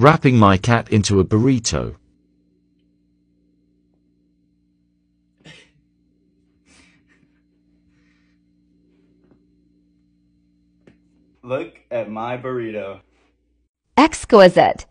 Wrapping my cat into a burrito. Look at my burrito. Exquisite.